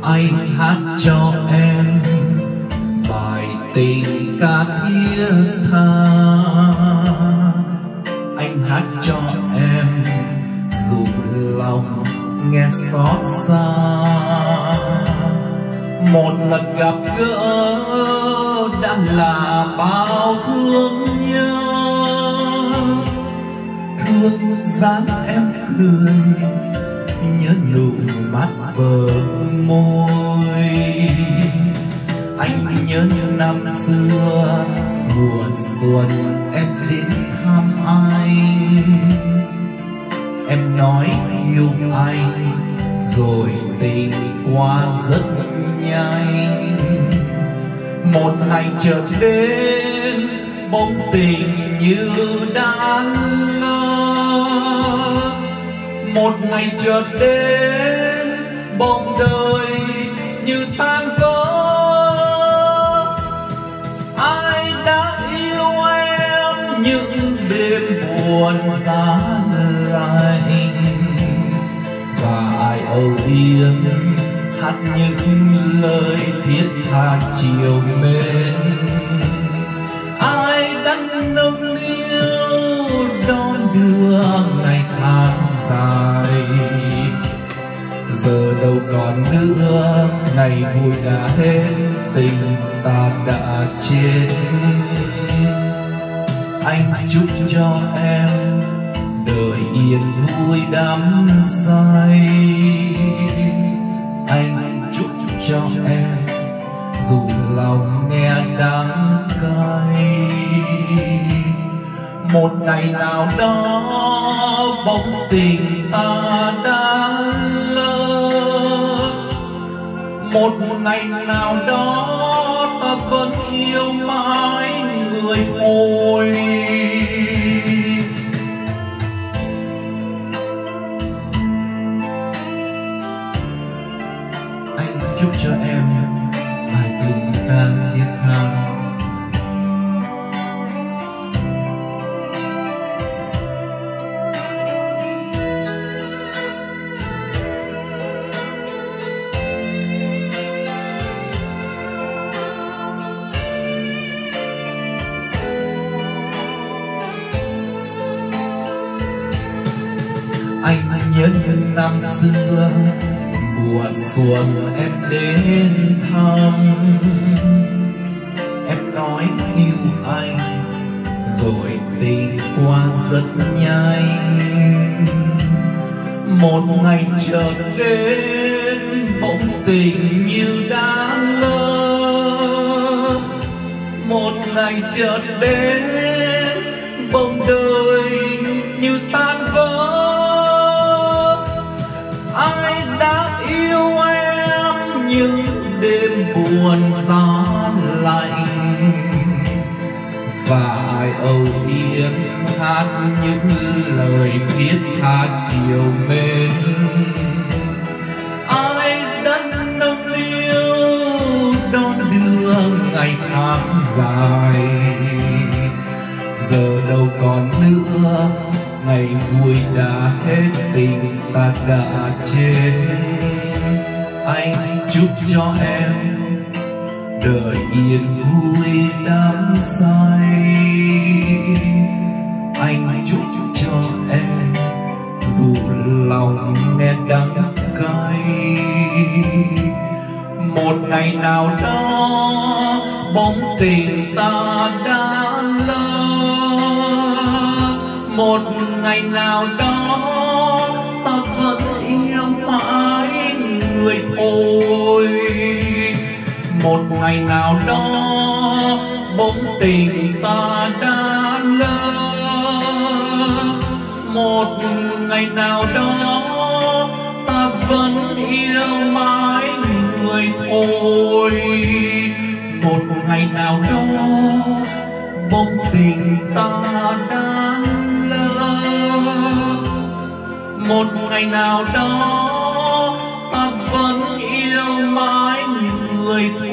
anh hát cho em bài tình ca thiết tha. Anh hát cho em dù lòng nghe xót xa. Một lần gặp gỡ đã là bao thương nhớ. Thương dáng em cười, nhớ nụ mắt bờ môi. Anh nhớ như năm xưa mùa xuân em đến thăm anh. Em nói yêu anh rồi tình qua rất nhanh. Một ngày chợt đến bóng tình như đã lỡ. Một ngày chợt đến bóng đời như tan vỡ. Ai đã yêu em những đêm buồn giá lạnh, và ai âu yếm hát những lời thiết tha chiều mến. Ai đã nâng niu đón đưa ngày tháng dài, giờ đâu còn nữa ngày vui đã hết, tình ta đã chết. Anh chúc cho em đời yên vui đắm say. Anh chúc cho em dù lòng nghe đắng cay. Một ngày nào đó bóng tình ta đã lỡ. Một ngày nào đó ta vẫn yêu mãi người ôi. Anh chúc cho em bài tình ca thiết tha. Anh nhớ những năm xưa mùa xuân em đến thăm. Em nói yêu anh rồi tình qua rất nhanh. Một ngày chợt đến bóng tình như đã lỡ. Một ngày chợt đến bóng đời như tan vỡ. Ai đã yêu em những đêm buồn giá lạnh, và ai âu yếm hát những lời thiết tha chiều mến. Ai đã nâng niu đón đưa ngày tháng dài, giờ đâu còn nữa ngày vui đã hết, tình ta đã chết. Anh chúc cho em đời yên vui đắm say. Anh chúc cho em dù lòng nghe đắng cay. Một ngày nào đó bóng tình ta đã lỡ. Một ngày nào đó ta vẫn yêu mãi người thôi. Một ngày nào đó bóng tình ta đã lỡ. Một ngày nào đó ta vẫn yêu mãi người thôi. Một ngày nào đó bóng tình ta đã lỡ. Một ngày nào đó ta vẫn yêu mãi người thôi.